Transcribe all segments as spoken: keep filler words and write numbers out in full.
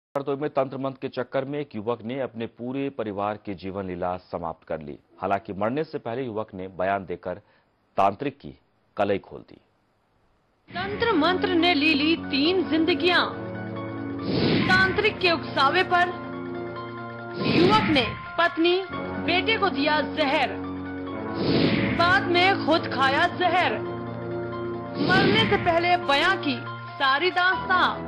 हरदोई में तंत्र मंत्र के चक्कर में एक युवक ने अपने पूरे परिवार की जीवन लीला समाप्त कर ली। हालांकि मरने से पहले युवक ने बयान देकर तांत्रिक की कलई खोल दी। तंत्र मंत्र ने ली ली तीन जिंदगियां। तांत्रिक के उकसावे पर युवक ने पत्नी बेटे को दिया जहर, बाद में खुद खाया जहर। मरने से पहले बयां की सारी दास्तां।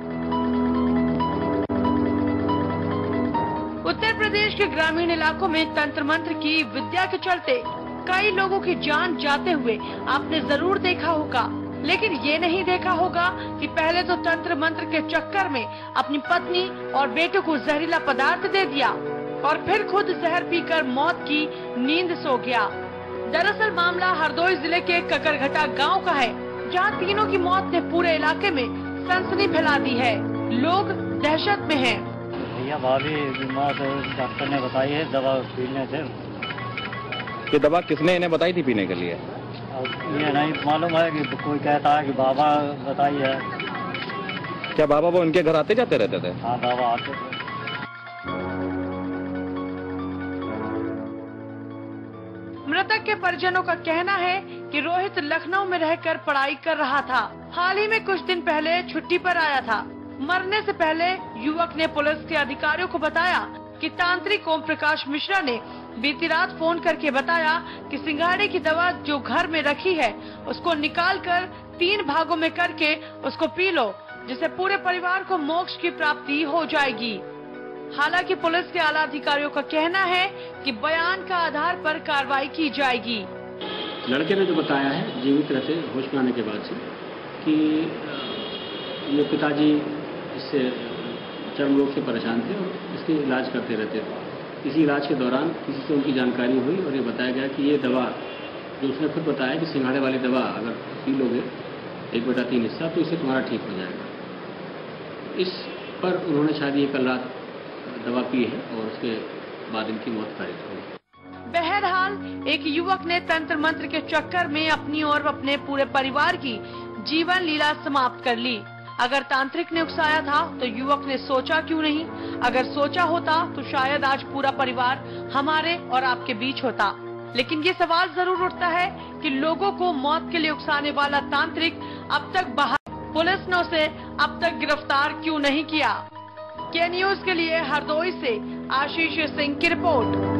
उत्तर प्रदेश के ग्रामीण इलाकों में तंत्र मंत्र की विद्या के चलते कई लोगों की जान जाते हुए आपने जरूर देखा होगा, लेकिन ये नहीं देखा होगा कि पहले तो तंत्र मंत्र के चक्कर में अपनी पत्नी और बेटे को जहरीला पदार्थ दे दिया और फिर खुद जहर पीकर मौत की नींद सो गया। दरअसल मामला हरदोई जिले के ककरघटा गांव का है, जहां तीनों की मौत ने पूरे इलाके में सनसनी फैला दी है। लोग दहशत में हैं। भैया भाभी बीमार है, डॉक्टर ने बताई है दवा पीने से। ये दवा किसने इन्हें बताई थी पीने के लिए? अब ये नहीं मालूम है कि कोई कहता है कि बाबा बताई है। क्या बाबा वो उनके घर आते जाते रहते थे? हाँ बाबा आते थे। मृतक के परिजनों का कहना है कि रोहित लखनऊ में रहकर पढ़ाई कर रहा था। हाल ही में कुछ दिन पहले छुट्टी पर आया था। मरने से पहले युवक ने पुलिस के अधिकारियों को बताया कि तांत्रिक ओम प्रकाश मिश्रा ने बीती रात फोन करके बताया कि सिंघाड़े की दवा जो घर में रखी है उसको निकालकर तीन भागों में करके उसको पी लो, जिससे पूरे परिवार को मोक्ष की प्राप्ति हो जाएगी। हालांकि पुलिस के आला अधिकारियों का कहना है कि बयान का आधार पर कार्रवाई की जाएगी। लड़के ने जो बताया है जीवित रहते होश में आने के बाद से कि ये पिताजी इससे चर्म रोग से परेशान थे और इसके इलाज करते रहते थे। इसी इलाज के दौरान किसी से उनकी जानकारी हुई और ये बताया गया कि ये दवा जो उसने खुद बताया कि सिंघाड़े वाली दवा अगर पी लोगे एक बटा तीन हिस्सा तो इससे तुम्हारा ठीक हो जाएगा। इस पर उन्होंने शायद ये कल रात दवा पी है और उसके बाद इनकी मौत कारित हुई। बहरहाल एक युवक ने तंत्र मंत्र के चक्कर में अपनी और अपने पूरे परिवार की जीवन लीला समाप्त कर ली। अगर तांत्रिक ने उकसाया था तो युवक ने सोचा क्यों नहीं? अगर सोचा होता तो शायद आज पूरा परिवार हमारे और आपके बीच होता। लेकिन ये सवाल जरूर उठता है कि लोगों को मौत के लिए उकसाने वाला तांत्रिक अब तक बाहर, पुलिस ने उसे अब तक गिरफ्तार क्यों नहीं किया? के न्यूज के लिए हरदोई से आशीष सिंह की रिपोर्ट।